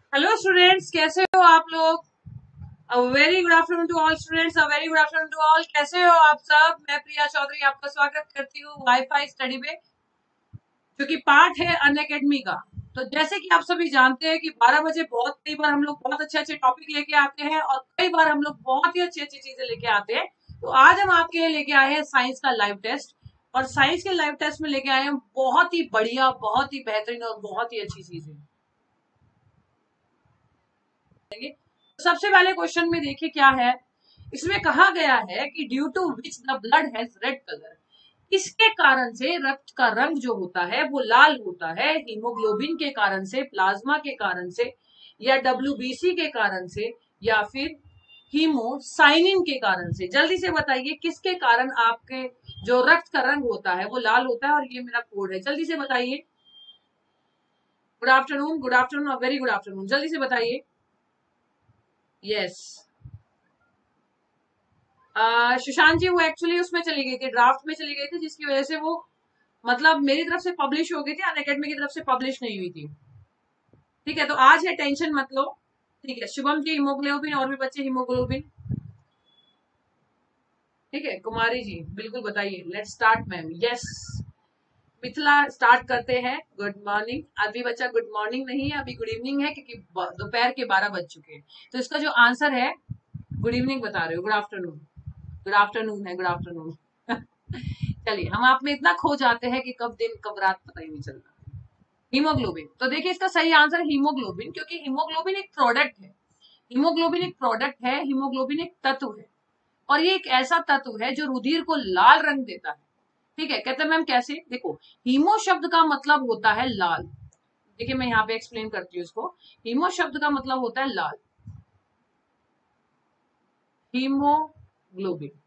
Hello students, कैसे हो आप लोग? A very good afternoon to all students, a very good afternoon to all. कैसे हो आप सब? मैं प्रिया चौधरी आपका स्वागत करती हूँ वाईफाई स्टडी में, जो कि पार्ट है अनअकैडमी का। तो जैसे कि आप सभी जानते हैं कि 12 बजे बहुत कई बार हम लोग बहुत अच्छे अच्छे टॉपिक लेके आते हैं और कई बार हम लोग बहुत ही अच्छी अच्छी चीजें लेके आते हैं। तो आज हम आपके लिए लेके आए हैं साइंस का लाइव टेस्ट, और साइंस के लाइव टेस्ट में लेके आए हैं बहुत ही बढ़िया, बहुत ही बेहतरीन और बहुत ही अच्छी चीजें। सबसे पहले क्वेश्चन में देखिए क्या है। इसमें कहा गया है कि due to which the blood has red colour, किसके कारण से रक्त का रंग जो होता है वो लाल होता है? हीमोग्लोबिन के कारण से, प्लाज्मा के कारण से, या डब्ल्यूबीसी के कारण से, या फिर हीमोसाइनिन के कारण से? जल्दी से बताइए किसके कारण आपके जो रक्त का रंग होता है वो लाल होता है। और ये मेरा कोड है, जल्दी से बताइए। Good afternoon, good afternoon, very good afternoon, जल्दी से बताइए। यस, सुशांत जी वो एक्चुअली उसमें चली गई थी, ड्राफ्ट में चली गई थी, जिसकी वजह से वो मतलब मेरी तरफ से पब्लिश हो गई थी, अनअकैडमी की तरफ से पब्लिश नहीं हुई थी। ठीक है, तो आज है, टेंशन मत लो। ठीक है, शुभम जी हीमोग्लोबिन, और भी बच्चे हीमोग्लोबिन। ठीक है, कुमारी जी बिल्कुल बताइए। Let's start ma'am. Yes, Mithila start करते हैं। Good morning. अभी बच्चा गुड मॉर्निंग नहीं है, अभी गुड इवनिंग है, क्योंकि दोपहर के 12 बज चुके हैं। तो इसका जो आंसर है, गुड इवनिंग बता रहे हो, गुड आफ्टरनून। गुड आफ्टरनून है, गुड आफ्टरनून। चलिए, हम आप में इतना खो जाते हैं कि कब दिन कब रात पता ही नहीं चलता। हीमोग्लोबिन, तो देखिए इसका सही आंसर हीमोग्लोबिन, क्योंकि हीमोग्लोबिन एक प्रोडक्ट है। हीमोग्लोबिन एक प्रोडक्ट है, हीमोग्लोबिन एक तत्व है, और ये एक ऐसा तत्व है जो रुधिर को लाल रंग देता है। ठीक है, कहते हैं मैम कैसे? देखो, हीमो शब्द का मतलब होता है लाल। देखिए मैं यहाँ पे एक्सप्लेन करती हूँ इसको। हीमो शब्द का मतलब होता है लाल, हीमोग्लोबिन।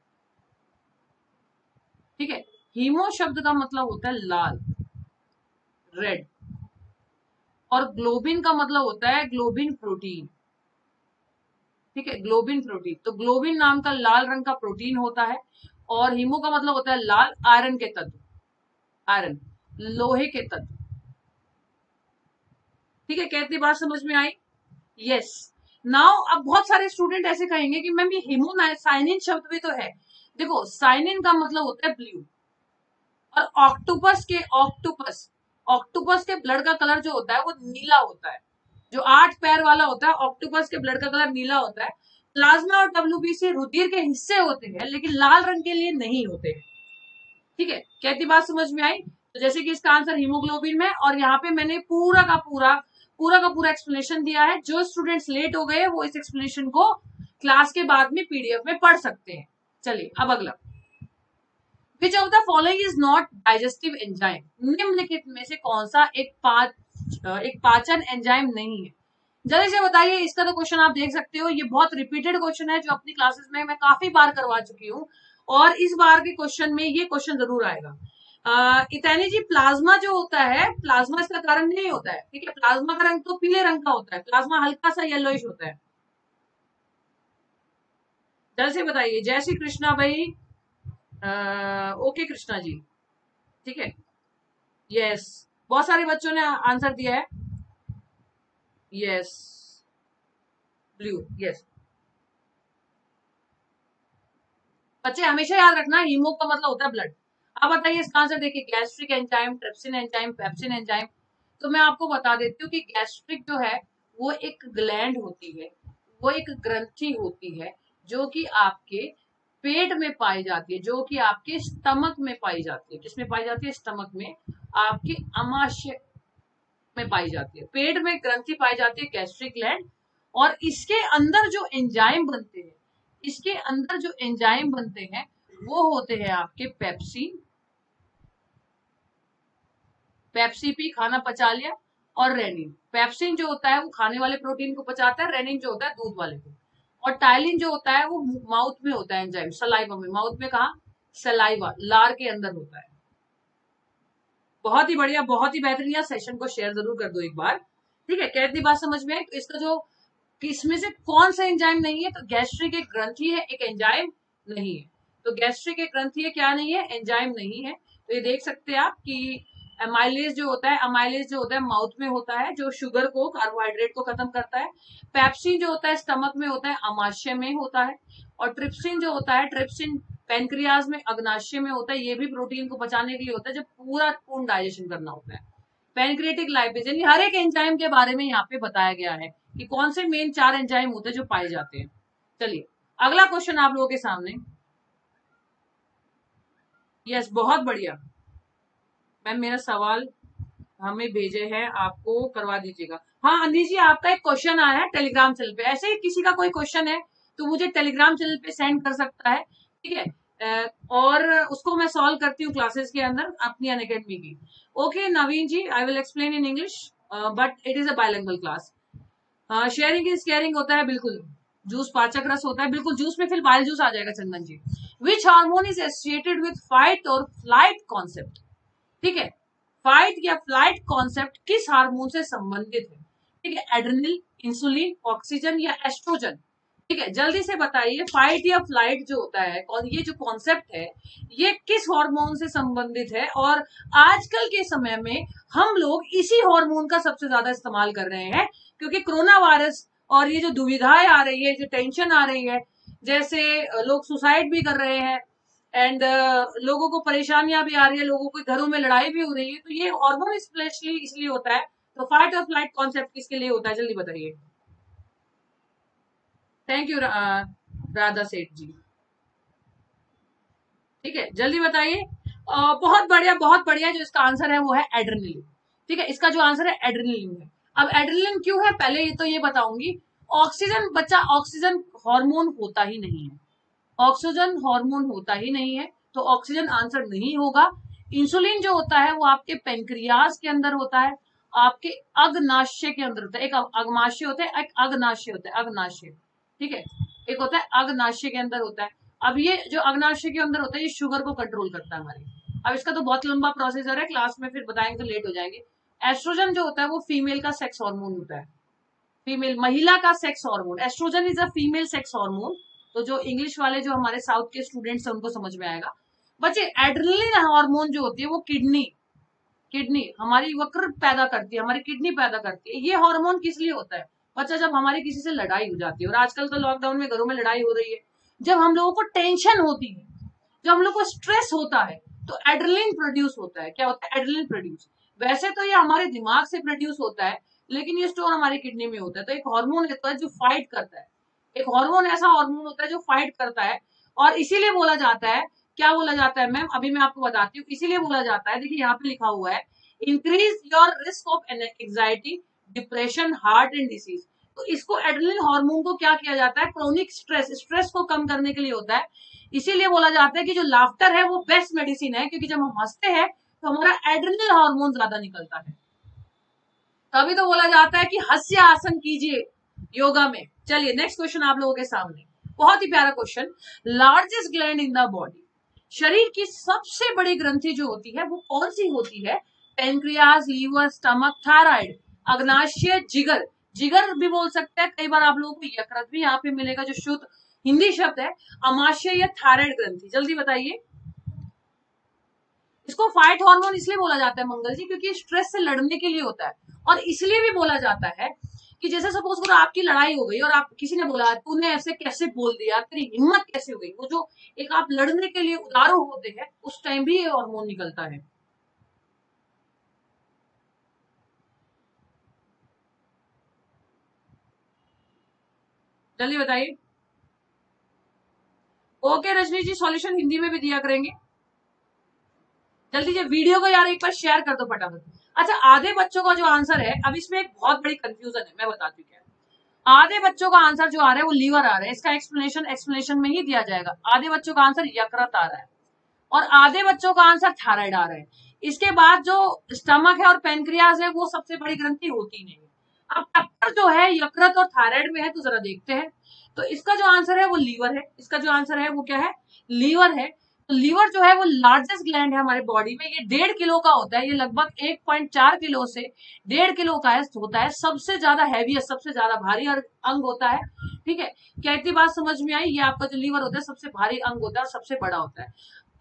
ठीक है, हीमो शब्द का मतलब होता है लाल, रेड, और ग्लोबिन का मतलब होता है ग्लोबिन प्रोटीन। ठीक है, ग्लोबिन प्रोटीन, तो ग्लोबिन नाम का लाल रंग का प्रोटीन होता है। और हीमो का मतलब होता है लाल, आयरन के तत्व, आयरन, लोहे के तत्व। ठीक है, कहती बात समझ में आई? यस। नाउ अब बहुत सारे स्टूडेंट ऐसे कहेंगे कि मैम ये हीमोसाइनिन शब्द भी तो है। देखो, साइनिन का मतलब होता है ब्लू, और ऑक्टोपस के ब्लड का कलर जो होता है वो नीला होता है। जो 8 पैर वाला होता है, ऑक्टोपस के ब्लड का कलर नीला होता है। प्लाज्मा और डब्ल्यूबीसी रुधिर के हिस्से होते हैं, लेकिन लाल रंग के लिए नहीं होते हैं। ठीक है, कहती बात समझ में आई? तो जैसे कि इसका आंसर हीमोग्लोबिन में, और यहाँ पे मैंने पूरा का पूरा एक्सप्लेनेशन दिया है। जो स्टूडेंट्स लेट हो गए वो इस एक्सप्लेनेशन को क्लास के बाद में पीडीएफ में पढ़ सकते हैं। चलिए अब अगला। Which of the following is not digestive enzyme? निम्नलिखित में से कौन सा एक पाचन एंजाइम नहीं है? जल्दी से बताइए। इसका तो क्वेश्चन आप देख सकते हो, ये बहुत रिपीटेड क्वेश्चन है जो अपनी क्लासेस में मैं काफी बार करवा चुकी हूँ, और इस बार के क्वेश्चन में ये क्वेश्चन जरूर आएगा। इतैनी जी, प्लाज्मा जो होता है, प्लाज्मा इसका कारण नहीं होता है। ठीक है, प्लाज्मा का रंग तो पीले रंग का होता है, प्लाज्मा हल्का सा येलोइश होता है। जल्दी से बताइए। जय श्री कृष्णा भाई। ओके कृष्णा जी, ठीक है। यस, बहुत सारे बच्चों ने आंसर दिया है। Yes, blue. यस, बच्चे हमेशा याद रखना, हीमो का मतलब होता है ब्लड। अब बताइए इसका आंसर। देखिए, gastric enzyme, trypsin enzyme, pepsin enzyme. तो मैं आपको बता देती हूँ कि गैस्ट्रिक जो है वो एक ग्लैंड होती है, वो एक ग्रंथि होती है, जो कि आपके पेट में पाई जाती है, जो कि आपके स्टमक में पाई जाती है। किसमें पाई जाती है? स्टमक में, आपके अमाशय में पाई जाती है। पेट में ग्रंथि पाई जाती है, गैस्ट्रिक ग्लैंड। और इसके अंदर जो एंजाइम बनते हैं, इसके अंदर जो एंजाइम बनते हैं वो होते हैं आपके पेप्सिन, पेप्सी खाना पचा लिया, और रेनिन। पेप्सिन जो होता है वो खाने वाले प्रोटीन को पचाता है, रेनिन जो होता है दूध वाले को, और टाइलिन जो होता है वो माउथ में होता है एंजाइम, सलाइवा में। माउथ में कहा? सलाइवा, लार के अंदर होता है। बहुत ही बढ़िया, बहुत ही बेहतरीन। सेशन को शेयर जरूर कर दो एक बार। ठीक है, कहती बात समझ में आई? तो इसका जो कि इसमें से कौन सा एंजाइम नहीं है, तो गैस्ट्रिक एक ग्रंथि है, एक एंजाइम नहीं है। तो गैस्ट्रिक एक ग्रंथि है, क्या नहीं है? एंजाइम नहीं है। तो ये देख सकते हैं आप कि एमाइलेज जो होता है, अमाइलेज जो होता है माउथ में होता है, जो शुगर को, कार्बोहाइड्रेट को खत्म करता है। पेप्सिन जो होता है स्टमक में होता है, अमाशय में होता है। और ट्रिप्सिन जो होता है, ट्रिप्सिन पेनक्रियाज में, अग्नाशय में होता है। ये भी प्रोटीन को पचाने के लिए होता है, जब पूर्ण डाइजेशन करना होता है। पेनक्रिएटिक लाइपेज, यानी हर एक एंजाइम के बारे में यहाँ पे बताया गया है कि कौन से मेन 4 एंजाइम होते हैं जो पाए जाते हैं। चलिए अगला क्वेश्चन आप लोगों के सामने। यस, बहुत बढ़िया मैम, मेरा सवाल हमें भेजे हैं, आपको करवा दीजिएगा। हाँ अनिल जी, आपका एक क्वेश्चन आया है टेलीग्राम चैनल पे। ऐसे ही किसी का कोई क्वेश्चन है तो मुझे टेलीग्राम चैनल पे सेंड कर सकता है, ठीक है। और उसको मैं सॉल्व करती हूँ क्लासेस के अंदर अपनी अनअकैडमी की। Okay Naveen ji, I will explain in English but it is a bilingual class. Sharing is caring होता है, बिल्कुल। जूस पाचक रस होता है, बिल्कुल। जूस में फिर बाइल जूस आ जाएगा Chandan ji. Which hormone is associated with fight और फ्लाइट कॉन्सेप्ट, ठीक है। फाइट या फ्लाइट कॉन्सेप्ट किस हार्मोन से संबंधित है, ठीक है। एड्रेनल, इंसुलिन, ऑक्सीजन या एस्ट्रोजन, ठीक है। जल्दी से बताइए, फाइट या फ्लाइट जो होता है और ये जो कॉन्सेप्ट है ये किस हार्मोन से संबंधित है। और आजकल के समय में हम लोग इसी हार्मोन का सबसे ज्यादा इस्तेमाल कर रहे हैं, क्योंकि कोरोना वायरस और ये जो दुविधाएं आ रही है, जो टेंशन आ रही है, जैसे लोग सुसाइड भी कर रहे हैं एंड लोगों को परेशानियां भी आ रही है, लोगों के घरों में लड़ाई भी हो रही है, तो ये हार्मोन स्पेशली इसलिए होता है। तो फाइट और फ्लाइट कॉन्सेप्ट किसके लिए होता है, जल्दी बताइए। थैंक यू राधा सेठ जी, ठीक है, जल्दी बताइए। बहुत बढ़िया, बहुत बढ़िया। जो इसका आंसर है वो है एड्रेनलिन, ठीक है। इसका जो आंसर है एड्रेनलिन है। अब एड्रेनलिन क्यों है, पहले ये तो ये बताऊंगी। ऑक्सीजन, बच्चा ऑक्सीजन हार्मोन होता ही नहीं है, ऑक्सीजन हार्मोन होता ही नहीं है, तो ऑक्सीजन आंसर नहीं होगा। इंसुलिन जो होता है वो आपके पेनक्रियाज के अंदर होता है, आपके अग्नाशय के अंदर होता है। एक अग्नाशय होता है, एक अग्नाशय होता है, अग्नाशय, ठीक है। एक होता है अग्नाशय के अंदर होता है। अब ये जो अग्नाशय के अंदर होता है ये शुगर को कंट्रोल करता है हमारे। अब इसका तो बहुत लंबा प्रोसीजर है, क्लास में फिर बताएंगे तो लेट हो जाएंगे। एस्ट्रोजन जो होता है वो फीमेल का सेक्स हार्मोन होता है, फीमेल, महिला का sex hormone. Oestrogen is a female sex hormone. तो जो इंग्लिश वाले जो हमारे साउथ के स्टूडेंट्स हैं उनको समझ में आएगा। बच्चे एड्रेनलिन हार्मोन जो होती है वो किडनी, किडनी हमारी वक्र पैदा करती है, हमारी किडनी पैदा करती है। ये हार्मोन किस लिए होता है बच्चा, जब हमारी किसी से लड़ाई हो जाती है, और आजकल तो लॉकडाउन में घरों में लड़ाई हो रही है, जब हम लोगों को टेंशन होती है, जब हम लोग को स्ट्रेस होता है, तो एड्रेनलिन प्रोड्यूस होता है। क्या होता है, एड्रेनलिन प्रोड्यूस। वैसे तो ये हमारे दिमाग से प्रोड्यूस होता है, लेकिन ये स्टोर हमारी किडनी में होता है। तो एक हार्मोन होता है जो फाइट करता है, एक हार्मोन ऐसा हार्मोन होता है जो फाइट करता है। और इसीलिए बोला जाता है, क्या बोला जाता है मैम, अभी मैं आपको बताती हूँ। इसीलिए बोला जाता है, देखिए यहाँ पे लिखा हुआ है, increase your risk of anxiety, depression, heart and disease. तो इसको एड्रेनलिन हार्मोन को क्या किया जाता है, क्रोनिक स्ट्रेस, स्ट्रेस को कम करने के लिए होता है। इसीलिए बोला जाता है कि जो लाफ्टर है वो बेस्ट मेडिसिन है, क्योंकि जब हम हंसते हैं तो हमारा एड्रेनलिन हार्मोन ज्यादा निकलता है। तभी तो बोला जाता है कि हास्य आसन कीजिए योगा में। चलिए नेक्स्ट क्वेश्चन आप लोगों के सामने, बहुत ही प्यारा question. Largest gland in the body, शरीर की सबसे बड़ी ग्रंथि जो होती है वो कौन सी होती है। पेनक्रियाज, लीवर, स्टमक, थायराइड, अग्नाशय, जिगर। जिगर भी बोल सकते हैं, कई बार आप लोगों को यकृत भी यहाँ पे मिलेगा जो शुद्ध हिंदी शब्द है। अमाशय या थायराइड ग्रंथि, जल्दी बताइए। इसको फाइट हार्मोन इसलिए बोला जाता है मंगल जी, क्योंकि स्ट्रेस से लड़ने के लिए होता है। और इसलिए भी बोला जाता है कि जैसे सपोज करो आपकी लड़ाई हो गई और आप किसी ने बोला तूने ऐसे कैसे बोल दिया, तेरी हिम्मत कैसे हो गई, वो जो एक आप लड़ने के लिए उतारू होते हैं उस टाइम भी ये हार्मोन निकलता है। जल्दी बताइए। ओके रजनी जी, सॉल्यूशन हिंदी में भी दिया करेंगे। जल्दी से वीडियो को यार एक बार शेयर कर दो फटाफट। अच्छा, आधे बच्चों का जो आंसर है, अब इसमें एक बहुत बड़ी कंफ्यूजन है, मैं बताती हूँ क्या। आधे बच्चों का आंसर जो आ रहा है वो लीवर आ रहा है, इसका एक्सप्लेनेशन में ही दिया जाएगा। आधे बच्चों का आंसर यकृत आ रहा है और आधे बच्चों का आंसर थायराइड आ रहा है। इसके बाद जो स्टमक है और पेनक्रियाज है वो सबसे बड़ी ग्रंथि होती नहीं है। अब टक्कर जो है यकृत और थायराइड में है, तो जरा देखते हैं। तो इसका जो आंसर है वो लीवर है, इसका जो आंसर है वो क्या है, लीवर है। तो लीवर जो है वो लार्जेस्ट ग्लैंड है हमारे बॉडी में। ये 1.5 किलो का होता है, ये लगभग 1.4 किलो से 1.5 किलो का होता है। सबसे ज्यादा हैवीएस्ट, सबसे ज्यादा भारी अंग होता है, ठीक है। क्या इतनी बात समझ में आई, ये आपका जो लीवर होता है सबसे भारी अंग होता है और सबसे बड़ा होता है।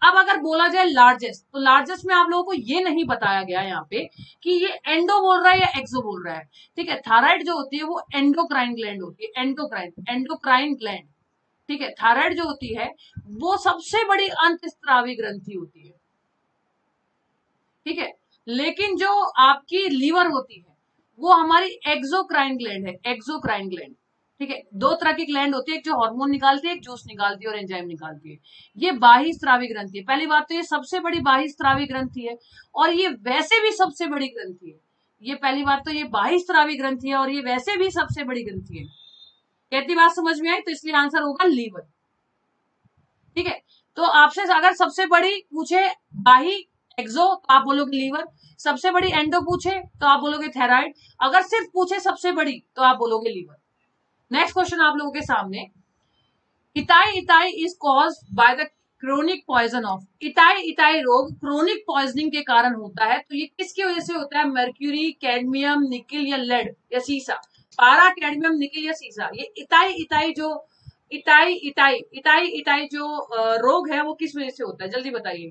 अब अगर बोला जाए लार्जेस्ट, तो लार्जेस्ट में आप लोगों को ये नहीं बताया गया यहाँ पे कि ये एंडो बोल रहा है या एक्सो बोल रहा है। ठीक है, थायराइड जो होती है वो एंडोक्राइन ग्लैंड होती है, एंडोक्राइन ग्लैंड। ठीक है, थायराइड जो होती है वो सबसे बड़ी अंतस्रावी ग्रंथि होती है। ठीक है, लेकिन जो आपकी लीवर होती है वो हमारी एक्सोक्राइन ग्लैंड है, एक्सोक्राइन ग्लैंड। ठीक है, दो तरह की ग्लैंड होती है, एक जो हार्मोन निकालती है, एक जूस निकालती है और एंजाइम निकालती है। ये बाह्य स्रावी ग्रंथि है। पहली बात तो ये सबसे बड़ी बाह्य स्रावी ग्रंथि है और ये वैसे भी सबसे बड़ी ग्रंथि है। ये पहली बात तो ये बाह्य स्रावी ग्रंथि है और ये वैसे भी सबसे बड़ी ग्रंथि है। कहती बात समझ में आई? तो इसलिए आंसर होगा लीवर। ठीक है, तो आपसे अगर सबसे बड़ी पूछे बाही एक्सो तो आप बोलोगे लीवर, सबसे बड़ी एंडो पूछे तो आप बोलोगे थायराइड, अगर सिर्फ पूछे सबसे बड़ी तो आप बोलोगे लीवर। नेक्स्ट क्वेश्चन आप लोगों के सामने, itai itai is cause by the chronic poison of, itai itai रोग क्रोनिक पॉइजनिंग के कारण होता है, तो ये किसकी वजह से होता है? मर्क्यूरी, कैडमियम, निकिल या लेड या सीसा, पारा, कैडमियम, निकिल या सीसा। ये इताई इताई जो इताई इताई इताई इताई जो रोग है वो किस वजह से होता है? जल्दी बताइए।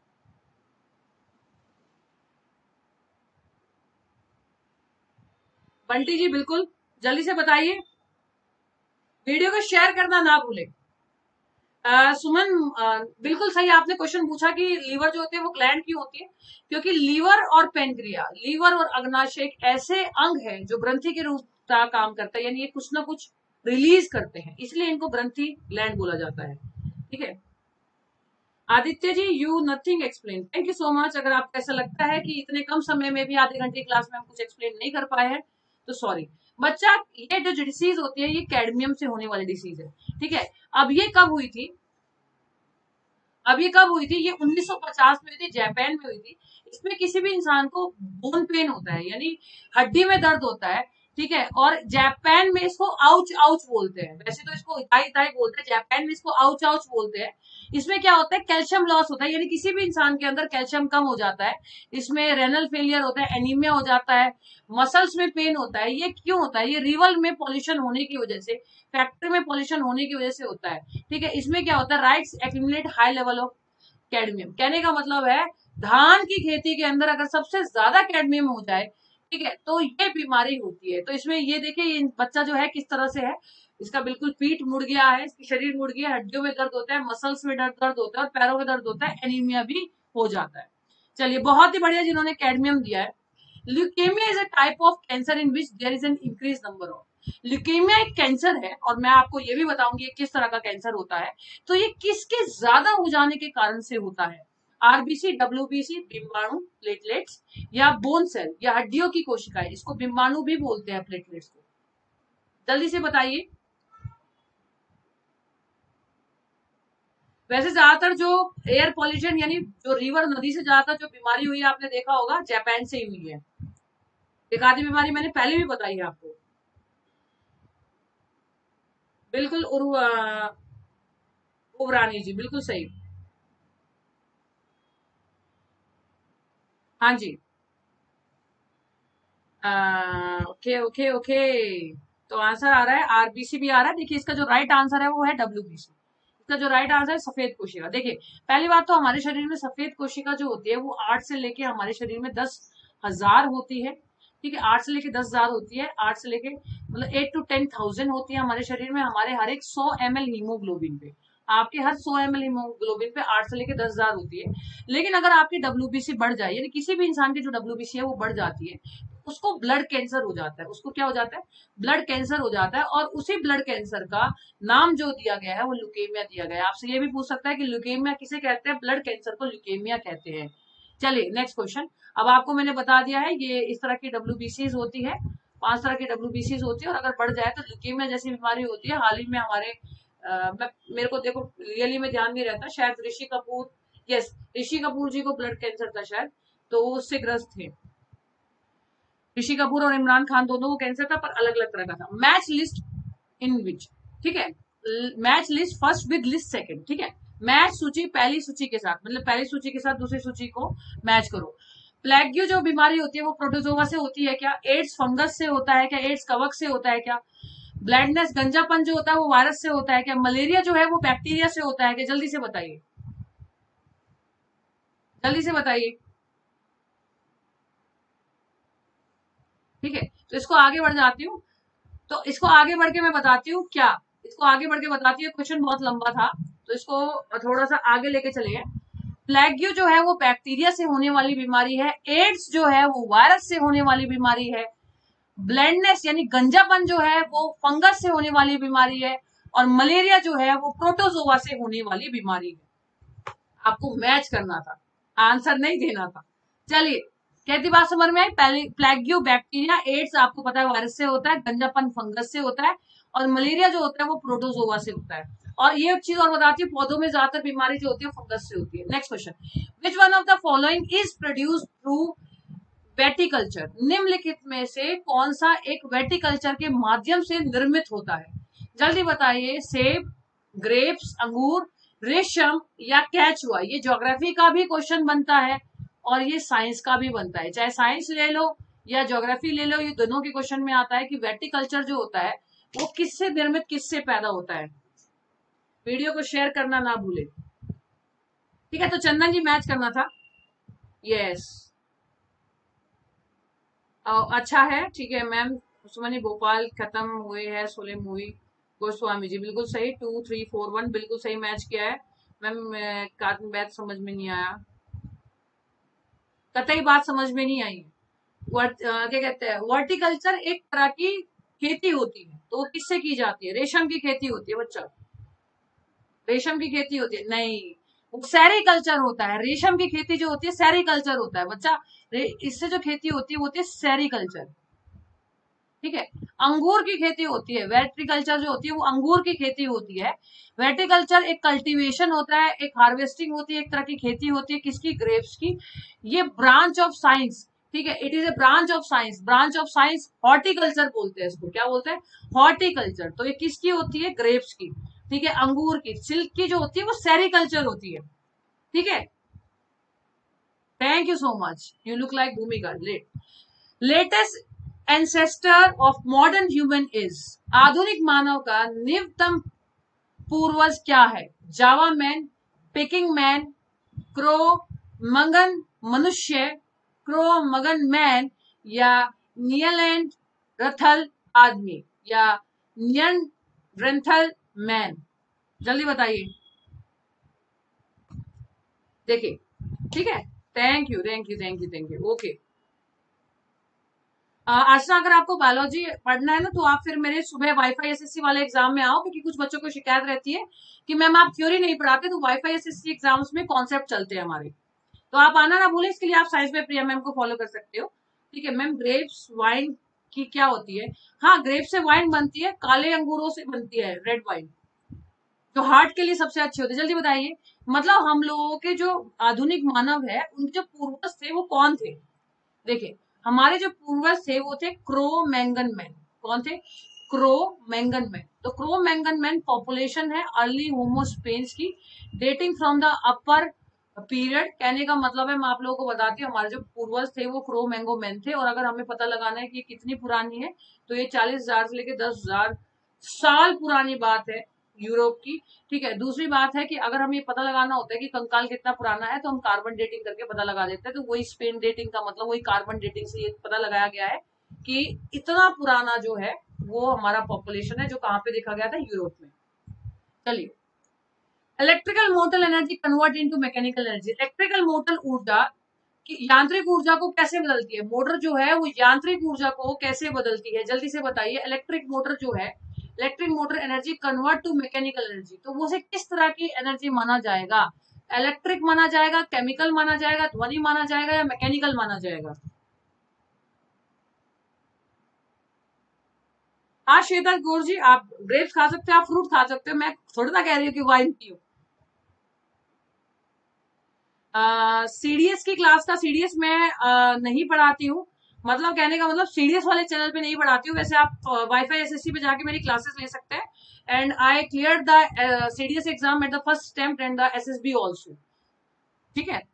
बंटी जी बिल्कुल जल्दी से बताइए, वीडियो को शेयर करना ना भूले। सुमन बिल्कुल सही आपने क्वेश्चन पूछा कि लीवर जो होती है वो ग्लैंड क्यों होती है, क्योंकि लीवर और पेनक्रिया, लीवर और अग्नाशय एक ऐसे अंग है जो ग्रंथि के रूप का काम करता है, यानी ये कुछ ना कुछ रिलीज करते हैं, इसलिए इनको ग्रंथि ग्लैंड बोला जाता है। ठीक है, Aditya ji you nothing explain, thank you so much. अगर आपको ऐसा लगता है कि इतने कम समय में भी आधे घंटे क्लास में हम कुछ एक्सप्लेन नहीं कर पाए हैं तो सॉरी। बच्चा, ये जो डिसीज होती है ये कैडमियम से होने वाली डिसीज है। ठीक है, अब ये कब हुई थी? अब ये कब हुई थी? ये 1950 में हुई थी, जापान में हुई थी। इसमें किसी भी इंसान को बोन पेन होता है, यानी हड्डी में दर्द होता है। ठीक है, और जापान में इसको आउच आउच बोलते हैं, वैसे तो इसको इताई इताई बोलते हैं, जापान में इसको आउच आउच बोलते हैं। इसमें क्या होता है? कैल्शियम लॉस होता है, यानी किसी भी इंसान के अंदर कैल्शियम कम हो जाता है। इसमें रेनल फेलियर होता है, एनीमिया हो जाता है, मसल्स में पेन होता है। ये क्यों होता है? ये रिवर में पॉल्यूशन होने की वजह से, फैक्ट्री में पॉल्यूशन होने की वजह से होता है। ठीक है, इसमें क्या होता है? Rights accumulate high level of cadmium. कहने का मतलब है धान की खेती के अंदर अगर सबसे ज्यादा कैडमियम हो जाए, ठीक है, तो ये बीमारी होती है। तो इसमें ये देखिए ये बच्चा जो है किस तरह से है, इसका बिल्कुल पीठ मुड़ गया है, इसकी शरीर मुड़ गया, हड्डियों में दर्द होता है, मसल्स में दर्द होता है और पैरों में दर्द होता है, एनीमिया भी हो जाता है। चलिए बहुत ही बढ़िया जिन्होंने कैडमियम दिया है। Leukaemia is a type of cancer in which there is an increase number of, leukaemia एक कैंसर है और मैं आपको ये भी बताऊंगी ये किस तरह का कैंसर होता है। तो ये किसके ज्यादा हो जाने के कारण से होता है? आरबीसी, डब्ल्यूबीसी, बिम्बाणु, प्लेटलेट्स या बोन सेल या हड्डियों की कोशिकाएं, इसको बिम्बाणु भी बोलते हैं प्लेटलेट्स को। जल्दी से बताइए। वैसे ज्यादातर जो एयर पॉल्यूशन यानी जो रिवर नदी से ज्यादातर जो बीमारी हुई है आपने देखा होगा जापान से ही हुई है। एक आधी बीमारी मैंने पहले भी बताई है आपको। बिल्कुल उबरानी जी बिल्कुल सही। हाँ जी, ओके ओके ओके। तो आंसर आ रहा है आरबीसी भी आ रहा है। देखिए इसका जो राइट आंसर है वो है डब्ल्यूबीसी। इसका जो राइट आंसर है सफेद कोशिका। देखिए पहली बात तो हमारे शरीर में सफेद कोशिका जो होती है वो 8 से लेके हमारे शरीर में 10,000 होती है। ठीक है, 8 से लेके 10,000 होती है, 8 से लेके मतलब 8 to 10,000 होती है हमारे शरीर में, हमारे हर एक 100 ml हीमोग्लोबिन पे। आपके हर 100 ml हीमोग्लोबिन पे 8 से लेके 10,000 होती है। लेकिन अगर आपकी डब्ल्यूबीसी बढ़ जाए, यानी किसी भी इंसान की जो डब्ल्यूबीसी है वो बढ़ जाती है, उसको ब्लड कैंसर हो जाता है। उसको क्या हो जाता है? ब्लड कैंसर हो जाता है। और उसी ब्लड कैंसर का नाम जो दिया गया है वो ल्यूकेमिया दिया गया है। आपसे ये भी पूछ सकता है कि ल्यूकेमिया किसे कहते हैं? ब्लड कैंसर को ल्यूकेमिया कहते हैं। चलिए नेक्स्ट क्वेश्चन। अब आपको मैंने बता दिया है ये इस तरह की डब्ल्यूबीसीज होती है, 5 तरह की डब्ल्यूबीसीज होती है और अगर बढ़ जाए तो ल्यूकेमिया जैसी बीमारी होती है। हाल ही में हमारे मेरे को देखो रियली में ध्यान नहीं रहता, शायद ऋषि कपूर, यस ऋषि कपूर जी को ब्लड कैंसर था शायद, तो वो उससे ग्रस्त थे। ऋषि कपूर और इमरान खान दोनों को कैंसर था पर अलग अलग तरह का था। मैच लिस्ट इन विच, ठीक है, match list first with list second. ठीक है, मैच सूची पहली सूची के साथ, मतलब पहली सूची के साथ दूसरी सूची को मैच करो। प्लेग्यू जो बीमारी होती है वो प्रोटोजोवा से होती है क्या? एड्स फंगस से होता है क्या? एड्स कवक से होता है क्या? ब्लैंडनेस गंजापन जो होता है वो वायरस से होता है क्या? मलेरिया जो है वो बैक्टीरिया से होता है क्या? जल्दी से बताइए। जल्दी से बताइए। ठीक है, तो इसको आगे बढ़ जाती हूँ। तो इसको आगे बढ़ के मैं बताती हूँ क्या, इसको आगे बढ़ के बताती हूँ, क्वेश्चन बहुत लंबा था तो इसको थोड़ा सा आगे लेके चलिए। प्लेग्यू जो है वो बैक्टीरिया से होने वाली बीमारी है, एड्स जो है वो वायरस से होने वाली बीमारी है, ब्लाइंडनेस यानी गंजापन जो है वो फंगस से होने वाली बीमारी है, और मलेरिया जो है वो प्रोटोजोआ से होने वाली बीमारी है। आपको मैच करना था, आंसर नहीं देना था। चलिए, कहती बात समझ में आई। प्लेग्यू बैक्टीरिया, एड्स आपको पता है वायरस से होता है, गंजापन फंगस से होता है, और मलेरिया जो होता है वो प्रोटोजोआ से होता है। और ये चीज और बताती है, पौधों में ज्यादातर बीमारी जो होती है फंगस से होती है। Next question, which one of the following is produce through vermiculture, निम्नलिखित में से कौन सा एक वेटिकल्चर के माध्यम से निर्मित होता है? जल्दी बताइए। सेब, ग्रेप्स, अंगूर, रेशम या कैचुआ। ये ज्योग्राफी का भी क्वेश्चन बनता है और ये साइंस का भी बनता है, चाहे साइंस ले लो या ज्योग्राफी ले लो, ये दोनों के क्वेश्चन में आता है कि वेटिकल्चर जो होता है वो किससे निर्मित, किससे पैदा होता है। वीडियो को शेयर करना ना भूले। ठीक है, तो चंदन जी मैच करना था। यस, अच्छा है, ठीक है मैम। सुमनी भोपाल खत्म हुए है, सोले मूवी, गोस्वामी जी बिल्कुल सही, 2341 बिल्कुल सही मैच किया है मैम। कार्टून बैच समझ में नहीं आया, कतई बात समझ में नहीं आई। क्या कहते हैं, वर्टिकल्चर एक तरह की खेती होती है, तो वो किससे की जाती है? रेशम की खेती होती है बच्चा, रेशम की खेती होती है नहीं, वो सेरीकल्चर होता है। रेशम की खेती जो होती है सेरीकल्चर होता है बच्चा, इससे जो खेती होती है वो होती है सेरीकल्चर। ठीक है, अंगूर की खेती होती है, वेटिकल्चर जो होती है वो अंगूर की खेती होती है। वेटिकल्चर एक कल्टीवेशन होता है, एक हार्वेस्टिंग होती है, एक तरह की खेती होती है, किसकी? ग्रेप्स की। ये ब्रांच ऑफ साइंस, ठीक है, it is a branch of science, branch of science horticulture बोलते हैं इसको। क्या बोलते हैं? हॉर्टिकल्चर। तो ये किसकी होती है? ग्रेप्स की। ठीक है, अंगूर की। सिल्क की जो होती है वो सेरीकल्चर होती है। ठीक है, thank you so much, you look like Bhumika. Latest ancestor of modern human is, आधुनिक मानव का निम्नतम पूर्वज क्या है? Java man, Peking man, Cro Magnon मनुष्य, क्रो मगन मैन, या नियलैंड रथल आदमी, या नियन रेंथल मैन। जल्दी बताइए। देखिए, ठीक है, thank you thank you thank you thank you, okay. Asha, अगर आपको बायोलॉजी पढ़ना है ना तो आप फिर मेरे सुबह वाईफाई एसएससी वाले एग्जाम में आओ, क्योंकि कुछ बच्चों को शिकायत रहती है कि मैम आप थ्योरी नहीं पढ़ाते, तो वाईफाई एसएससी एग्जाम्स में कॉन्सेप्ट चलते हैं हमारे। तो आप आना ना भूलें, इसके लिए आप साइंस में प्रिया मैम को फॉलो कर सकते हो। ठीक है मैम, ग्रेप्स वाइन की क्या होती है? हाँ, ग्रेप से वाइन बनती है, काले अंगूरों से बनती है रेड वाइन, जो हार्ट के लिए सबसे अच्छे होते हैं। जल्दी बताइए। मतलब हम लोगों के जो आधुनिक मानव है उनके जो पूर्वज थे वो कौन थे? देखिए, हमारे जो पूर्वज थे वो थे क्रो मैंगन मैन। कौन थे? Cro Magnon man. तो क्रो मैंगन मैन पॉपुलेशन है अर्ली होमोस्पेंस की, dating from the upper period. कहने का मतलब है, मैं आप लोगों को बताती हूँ, हमारे जो पूर्वज थे वो क्रो मैंगो मैन थे, और अगर हमें पता लगाना है कि कितनी पुरानी है तो ये 40,000 से लेकर 10,000 साल पुरानी बात है यूरोप की। ठीक है, दूसरी बात है कि अगर हमें पता लगाना होता है कि कंकाल कितना पुराना है तो हम कार्बन डेटिंग करके पता लगा देते हैं, तो वही स्पेन डेटिंग का मतलब वही कार्बन डेटिंग से ये पता लगाया गया है कि इतना पुराना जो है वो हमारा पॉपुलेशन है, जो कहाँ पे देखा गया था? यूरोप में। चलिए, electrical motor energy convert into mechanical energy. Electrical motor ऊर्जा की यांत्रिक ऊर्जा को कैसे बदलती है? मोटर जो है वो यांत्रिक ऊर्जा को कैसे बदलती है? जल्दी से बताइए। इलेक्ट्रिक मोटर जो है, electric motor energy convert to mechanical energy, तो वो उसे किस तरह की एनर्जी माना जाएगा? इलेक्ट्रिक माना जाएगा, केमिकल माना जाएगा, ध्वनि माना जाएगा, या मैकेनिकल माना जाएगा? हाँ शीतल गौर जी, आप ग्रेप्स खा सकते हो, आप फ्रूट खा सकते हो, मैं थोड़ी ना कह रही हूँ कि वाइन पियो। सीडीएस की क्लास का सीडीएस मैं नहीं पढ़ाती हूँ, मतलब कहने का मतलब सीडीएस वाले चैनल पे नहीं पढ़ाती हूँ। वैसे आप वाईफाई एसएससी पे जाके मेरी क्लासेस ले सकते हैं। And I clear the CDS exam at the first attempt and the SSB also. ठीक है,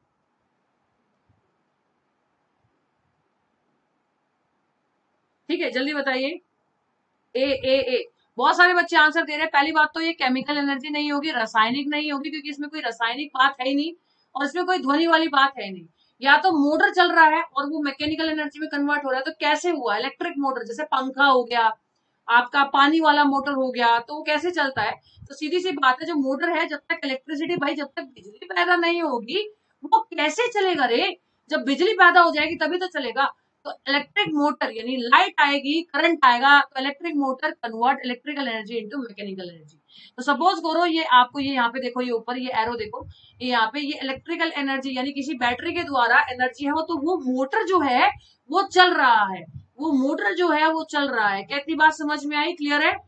ठीक है, जल्दी बताइए। ए बहुत सारे बच्चे आंसर दे रहे हैं। पहली बात तो ये केमिकल एनर्जी नहीं होगी, रासायनिक नहीं होगी, क्योंकि इसमें कोई रासायनिक बात है ही नहीं। और इसमें कोई ध्वनि वाली बात है नहीं। या तो मोटर चल रहा है और वो मैकेनिकल एनर्जी में कन्वर्ट हो रहा है, तो कैसे हुआ? इलेक्ट्रिक मोटर, जैसे पंखा हो गया, आपका पानी वाला मोटर हो गया, तो वो कैसे चलता है? तो सीधी सी बात है, जो मोटर है, जब तक इलेक्ट्रिसिटी, भाई जब तक बिजली पैदा नहीं होगी वो कैसे चलेगा रे? जब बिजली पैदा हो जाएगी तभी तो चलेगा। तो इलेक्ट्रिक मोटर यानी लाइट आएगी, करंट आएगा, तो electric motor convert electrical energy into mechanical energy. तो सपोज करो ये आपको, ये यहाँ पे देखो, ये ऊपर ये एरो देखो, ये यहाँ पे ये इलेक्ट्रिकल एनर्जी यानी किसी बैटरी के द्वारा एनर्जी है वो, तो वो मोटर जो है वो चल रहा है, वो मोटर जो है वो चल रहा है। कितनी बात समझ में आई? क्लियर है?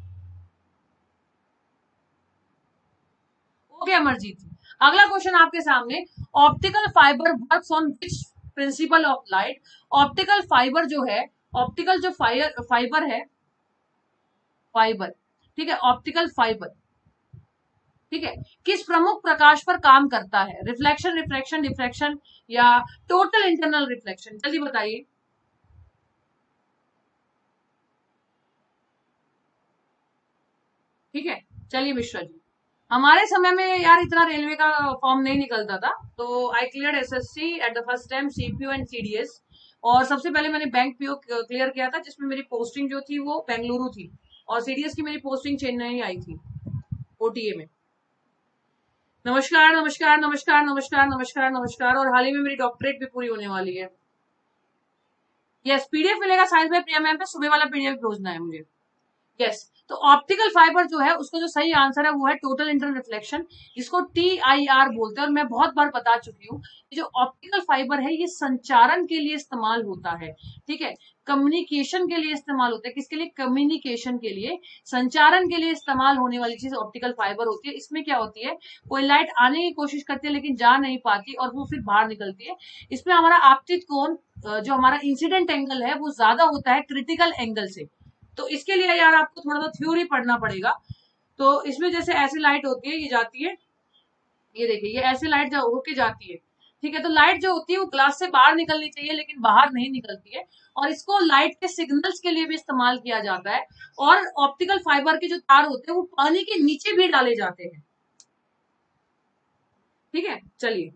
ओके अमरजीत जी, अगला क्वेश्चन आपके सामने, optical fibre works on which principle of light? Optical fibre जो है, ऑप्टिकल जो फाइबर है, फाइबर, ठीक है, ऑप्टिकल फाइबर, ठीक है, किस प्रमुख प्रकाश पर काम करता है? रिफ्लेक्शन, रिफ्रैक्शन, डिफ्रैक्शन या टोटल इंटरनल रिफ्लेक्शन? जल्दी बताइए। ठीक है, चलिए मिश्रा जी, हमारे समय में यार इतना रेलवे का फॉर्म नहीं निकलता था, तो I clear SSC at the first time, CPO and CDS, और सबसे पहले मैंने बैंक पीओ क्लियर किया था, जिसमें मेरी पोस्टिंग जो थी वो बेंगलुरु थी, और सीडीएस की मेरी पोस्टिंग चेन्नई आई थी ओटीए में। नमस्कार नमस्कार नमस्कार नमस्कार नमस्कार नमस्कार, और हाल ही में मेरी डॉक्टरेट भी पूरी होने वाली है। यस, पीडीएफ मिलेगा साइंस में प्रिया मैम पे, सुबह वाला पीडीएफ भेजना है मुझे। यस, तो ऑप्टिकल फाइबर जो है उसका जो सही आंसर है वो है टोटल इंटरनल रिफ्लेक्शन, जिसको TIR बोलते हैं। और मैं बहुत बार बता चुकी हूँ, जो ऑप्टिकल फाइबर है ये संचारण के लिए इस्तेमाल होता है, ठीक है, कम्युनिकेशन के लिए इस्तेमाल होता है। किसके लिए? कम्युनिकेशन के लिए, संचारण के लिए इस्तेमाल होने वाली चीज ऑप्टिकल फाइबर होती है। इसमें क्या होती है, कोई लाइट आने की कोशिश करती है लेकिन जा नहीं पाती और वो फिर बाहर निकलती है। इसमें हमारा आपतित कोण, जो हमारा इंसिडेंट एंगल है, वो ज्यादा होता है क्रिटिकल एंगल से। तो इसके लिए यार आपको थोड़ा सा थ्योरी पढ़ना पड़ेगा। तो इसमें जैसे ऐसी लाइट होती है, ये जाती है, ये देखिए, ये ऐसी लाइट जो होके जाती है, ठीक है, तो लाइट जो होती है वो ग्लास से बाहर निकलनी चाहिए लेकिन बाहर नहीं निकलती है, और इसको लाइट के सिग्नल्स के लिए भी इस्तेमाल किया जाता है। और ऑप्टिकल फाइबर के जो तार होते हैं वो पानी के नीचे भी डाले जाते हैं। ठीक है, चलिए,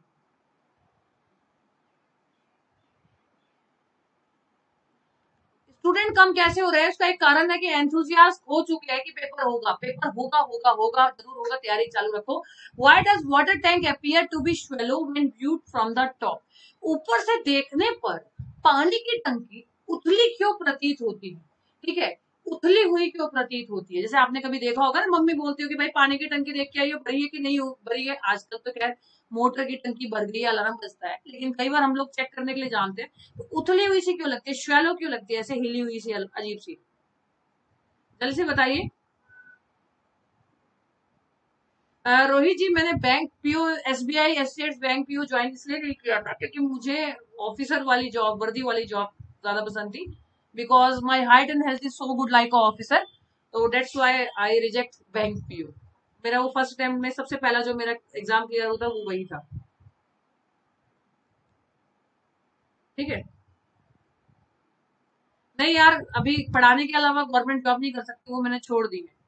स्टूडेंट कम कैसे हो रहे हैं? उसका एक कारण है कि एंथुजियास्ट हो चुके हैं कि पेपर होगा, पेपर होगा होगा होगा, जरूर होगा, तैयारी चालू रखो। Why does water tank appear to be shallow when viewed from the top? ऊपर से देखने पर पानी की टंकी उथली क्यों प्रतीत होती है? ठीक है, उथली हुई क्यों प्रतीत होती है? जैसे आपने कभी देखा होगा ना, मम्मी बोलती हो कि भाई पानी की टंकी देख के आइयो, भरी है कि नहीं भरी है। आजकल तो खैर मोटर की टंकी भर गई, अलार्म बजता है, लेकिन कई बार हम लोग चेक करने के लिए जानते हैं, तो उथली हुई सी क्यों लगती है, शैलो क्यों लगती है, ऐसे हिली हुई सी, अजीब सी? जल्दी से बताइए। रोहित जी, मैंने bank PO, SBI estates bank PO join इसलिए नहीं किया था क्योंकि मुझे ऑफिसर वाली जॉब, वर्दी वाली जॉब ज्यादा पसंद थी, because my height and health is so good like a officer, तो that's why I reject bank PO. मेरा वो फर्स्ट टाइम में सबसे पहला जो मेरा एग्जाम क्लियर होता वो वही था। ठीक है, नहीं यार, अभी पढ़ाने के अलावा गवर्नमेंट जॉब नहीं कर सकती, वो मैंने छोड़ दी है।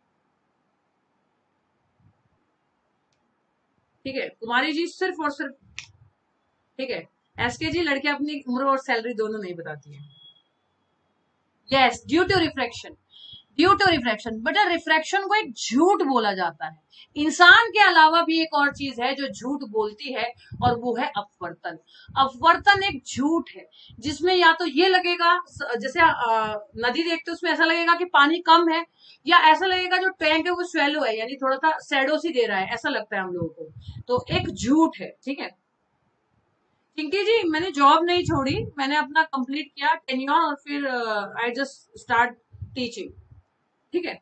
ठीक है, कुमारी जी सिर्फ और सिर्फ, ठीक है, एसके जी, लड़के अपनी उम्र और सैलरी दोनों नहीं बताती है। Yes, due to refraction, due to refraction. बेटा, रिफ्रैक्शन को एक झूठ बोला जाता है। इंसान के अलावा भी एक और चीज है जो झूठ बोलती है, और वो है अपवर्तन। अपवर्तन एक झूठ है जिसमें या तो ये लगेगा, जैसे नदी देखते उसमें ऐसा लगेगा कि पानी कम है, या ऐसा लगेगा जो टैंक है वो स्वेलो है, यानी थोड़ा सा सैडो सी दे रहा है, ऐसा लगता है हम लोगों को, तो एक झूठ है। ठीक है, पिंकी जी, मैंने जॉब नहीं छोड़ी, मैंने अपना कंप्लीट किया टेन्योर, और फिर आई जस्ट स्टार्ट टीचिंग। ठीक है,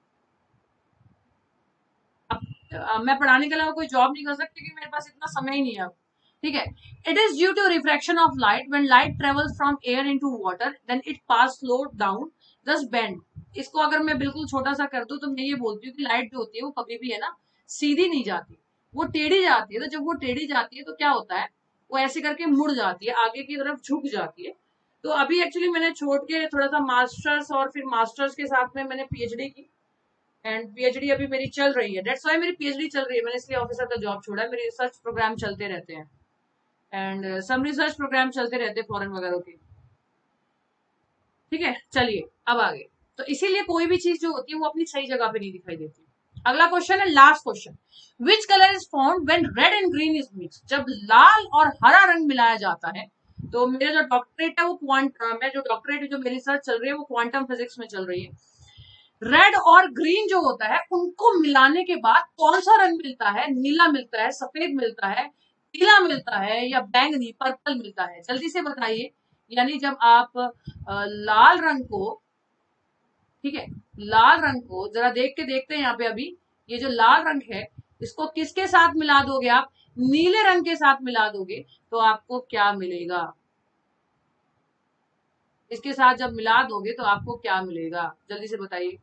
अब मैं पढ़ाने के अलावा कोई जॉब नहीं कर सकती क्योंकि मेरे पास इतना समय ही नहीं है अब। ठीक है, it is due to refraction of light when light travels from air into water then it pass slow down thus bend. इसको अगर मैं बिल्कुल छोटा सा कर दूं तो मैं ये बोलती हूँ कि लाइट जो होती है वो कभी भी है ना सीधी नहीं जाती, वो टेढ़ी जाती है। तो जब वो टेढ़ी जाती है तो क्या होता है, वो ऐसे करके मुड़ जाती है, आगे की तरफ झुक जाती है। तो अभी एक्चुअली मैंने छोड़ के थोड़ा सा मास्टर्स, और फिर मास्टर्स के साथ में मैंने पीएचडी की, एंड पीएचडी अभी मेरी चल रही है, डेट्स वाई मेरी पीएचडी चल रही है, मैंने इसलिए ऑफिसर का जॉब छोड़ा है। मेरे रिसर्च प्रोग्राम चलते रहते हैं एंड सम रिसर्च प्रोग्राम चलते रहते हैं फॉरेन वगैरह के। ठीक है, चलिए अब आगे। तो इसीलिए कोई भी चीज जो होती है वो अपनी सही जगह पे नहीं दिखाई देती। अगला क्वेश्चन है, last question, which colour is found when red and green is mix, जब लाल और हरा रंग मिलाया जाता है। तो मेरे जो डॉक्टरेट है वो जो मेरी रिसर्च चल रही है वो क्वांटम फिजिक्स में चल रही है। रेड और ग्रीन जो होता है उनको मिलाने के बाद कौन सा रंग मिलता है? नीला मिलता है, सफेद मिलता है, पीला मिलता है, या बैंगनी पर्पल मिलता है? जल्दी से बताइए। यानी जब आप लाल रंग को, ठीक है, लाल रंग को जरा देख के देखते हैं यहाँ पे अभी, ये जो लाल रंग है इसको किसके साथ मिला दोगे आप? नीले रंग के साथ मिला दोगे तो आपको क्या मिलेगा? इसके साथ जब मिला दोगे तो आपको क्या मिलेगा? जल्दी से बताइए।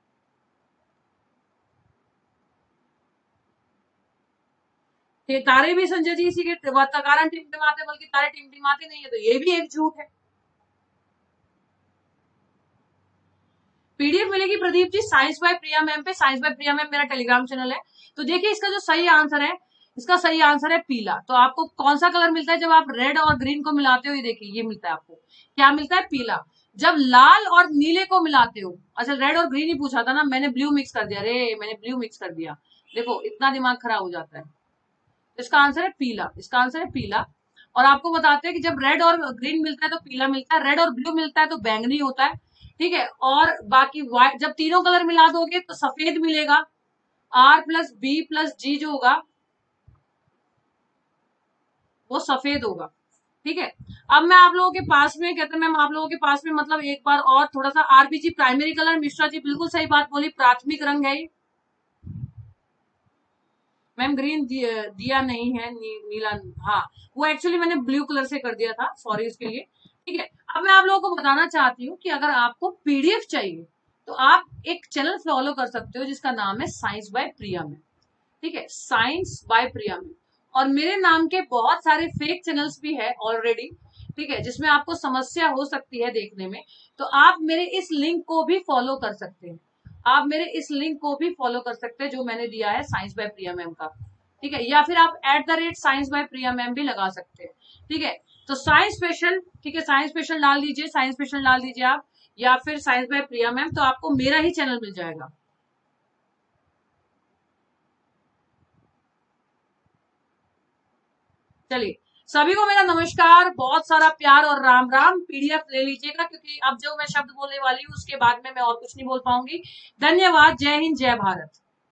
तारे भी संजय जी इसी के कारण टिमटिमाते, बल्कि तारे टिमटिमाते नहीं है, तो ये भी एक झूठ है। पीडीएफ मिलेगी Pradeep ji science by Priya ma'am पे। साइंस बाय प्रिया मैम मेरा टेलीग्राम चैनल है। तो देखिए इसका जो सही आंसर है, इसका सही आंसर है पीला। तो आपको कौन सा कलर मिलता है जब आप रेड और ग्रीन को मिलाते हो? ये देखिए, ये मिलता है आपको, क्या मिलता है? पीला। जब लाल और नीले को मिलाते हो, अच्छा रेड और ग्रीन ही पूछा था ना, मैंने ब्लू मिक्स कर दिया, रे मैंने ब्लू मिक्स कर दिया। देखो इतना दिमाग खराब हो जाता है। इसका आंसर है पीला, इसका आंसर है पीला। और आपको बताते हैं कि जब रेड और ग्रीन मिलता है तो पीला मिलता है, रेड और ब्लू मिलता है तो बैंगनी होता है। ठीक है, और बाकी व्हाइट, जब तीनों कलर मिला दोगे तो सफेद मिलेगा। R plus B plus G जो होगा वो सफेद होगा। ठीक है, अब मैं आप लोगों के पास में, कहते हैं मैम आप लोगों के पास में मतलब एक बार और थोड़ा सा RBG primary colour, Mishra ji बिल्कुल सही बात बोली, प्राथमिक रंग है ये। मैम ग्रीन दिया नहीं है, नीला, हाँ वो एक्चुअली मैंने ब्लू कलर से कर दिया था, सॉरी इसके लिए। ठीक है, अब मैं आप लोगों को बताना चाहती हूँ कि अगर आपको पीडीएफ चाहिए तो आप एक चैनल फॉलो कर सकते हो जिसका नाम है साइंस बाय प्रिया मैम। ठीक है, साइंस बाय प्रिया मैम। और मेरे नाम के बहुत सारे फेक चैनल्स भी है ऑलरेडी, ठीक है, जिसमें आपको समस्या हो सकती है देखने में। तो आप मेरे इस लिंक को भी फॉलो कर सकते हैं, आप मेरे इस लिंक को भी फॉलो कर सकते हैं जो मैंने दिया है साइंस बाय प्रिया मैम का। ठीक है, या फिर आप @साइंस बाय प्रिया मैम भी लगा सकते हैं। ठीक है, तो साइंस स्पेशल, ठीक है, साइंस स्पेशल डाल दीजिए, साइंस स्पेशल डाल दीजिए आप, या फिर साइंस बाय प्रिया मैम, तो आपको मेरा ही चैनल मिल जाएगा। चलिए, सभी को मेरा नमस्कार, बहुत सारा प्यार और राम राम। पीडीएफ ले लीजिएगा क्योंकि अब जो मैं शब्द बोलने वाली हूँ उसके बाद में मैं और कुछ नहीं बोल पाऊंगी। धन्यवाद, जय हिंद, जय भारत।